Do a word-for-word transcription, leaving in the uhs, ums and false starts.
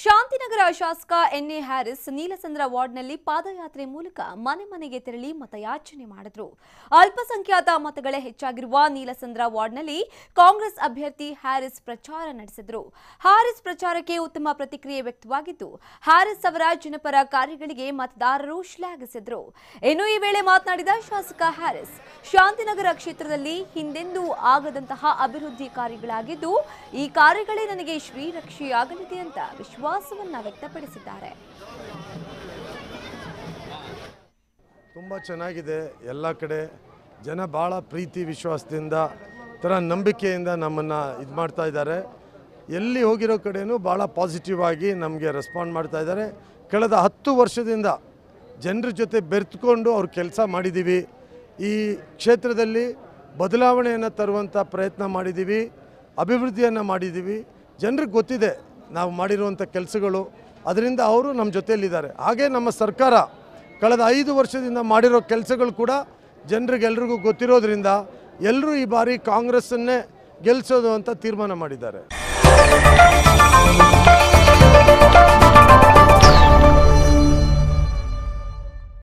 ಶಾಂತಿನಗರ ಶಾಸಕ N A Harris Neelasandra ವಾರ್ಡ್ನಲ್ಲಿ ಪಾದಯಾತ್ರೆ ಮೂಲಕ ಮನೆ ಮನೆಗೆ ತೆರಳಿ ಮತಯಾಚನೆ ಮಾಡಿದರು. ಅಲ್ಪಸಂಖ್ಯಾತ ಮತಗಳೇ ಹೆಚ್ಚಾಗಿರುವ ನೀಲಸಂದ್ರ ವಾರ್ಡ್ನಲ್ಲಿ ಕಾಂಗ್ರೆಸ್ ಅಭ್ಯರ್ಥಿ ಹ್ಯಾರಿಸ್ ಪ್ರಚಾರ ನಡೆಸಿದರು. ಹ್ಯಾರಿಸ್ ಪ್ರಚಾರಕ್ಕೆ ಉತ್ತಮ ಪ್ರತಿಕ್ರಿಯೆ ವ್ಯಕ್ತವಾಗಿದ್ದು, ಹ್ಯಾರಿಸ್ ಅವರ ಜನಪರ ಕಾರ್ಯಗಳಿಗೆ ಮತದಾರರು ಶ್ಲಾಘಿಸಿದರು. ಇನ್ನು ಈ ವೇಳೆ ಮಾತನಾಡಿದ ಶಾಸಕ ಹ್ಯಾರಿಸ್, ಶಾಂತಿನಗರ ಕ್ಷೇತ್ರದಲ್ಲಿ ಹಿಂದೆಂದೂ ಆಗದಂತಹ ಅಭಿವೃದ್ಧಿ ಕಾರ್ಯಗಳಾಗಿದ್ದು, ಈ ಕಾರ್ಯಗಳೇ ನನಗೆ ಶ್ರೀರಕ್ಷೆಯಾಗಲಿದೆ ಅಂತ ವಿಶ್ವಾಸವನ್ನ ವ್ಯಕ್ತಪಡಿಸಿದ್ದಾರೆ. ತುಂಬ ಚೆನ್ನಾಗಿದೆ. ಎಲ್ಲ ಕಡೆ ಜನ ಭಾಳ ಪ್ರೀತಿ ವಿಶ್ವಾಸದಿಂದ ಥರ ನಂಬಿಕೆಯಿಂದ ನಮ್ಮನ್ನು ಇದು ಮಾಡ್ತಾ ಇದ್ದಾರೆ. ಎಲ್ಲಿ ಹೋಗಿರೋ ಕಡೆಯೂ ಭಾಳ ಪಾಸಿಟಿವ್ ಆಗಿ ನಮಗೆ ರೆಸ್ಪಾಂಡ್ ಮಾಡ್ತಾ ಇದ್ದಾರೆ. ಕಳೆದ ಹತ್ತು ವರ್ಷದಿಂದ ಜನರ ಜೊತೆ ಬೆರೆತುಕೊಂಡು ಅವ್ರ ಕೆಲಸ ಮಾಡಿದ್ದೀವಿ. ಈ ಕ್ಷೇತ್ರದಲ್ಲಿ ಬದಲಾವಣೆಯನ್ನು ತರುವಂಥ ಪ್ರಯತ್ನ ಮಾಡಿದ್ದೀವಿ, ಅಭಿವೃದ್ಧಿಯನ್ನು ಮಾಡಿದ್ದೀವಿ. ಜನರಿಗೆ ಗೊತ್ತಿದೆ ನಾವು ಮಾಡಿರುವಂಥ ಕೆಲಸಗಳು, ಅದರಿಂದ ಅವರು ನಮ್ಮ ಜೊತೆಯಲ್ಲಿದ್ದಾರೆ. ಹಾಗೆ ನಮ್ಮ ಸರ್ಕಾರ ಕಳೆದ ಐದು ವರ್ಷದಿಂದ ಮಾಡಿರೋ ಕೆಲಸಗಳು ಕೂಡ ಜನರಿಗೆಲ್ರಿಗೂ ಗೊತ್ತಿರೋದ್ರಿಂದ ಎಲ್ಲರೂ ಈ ಬಾರಿ ಕಾಂಗ್ರೆಸ್ಸನ್ನೇ ಗೆಲ್ಲಿಸೋದು ಅಂತ ತೀರ್ಮಾನ ಮಾಡಿದ್ದಾರೆ.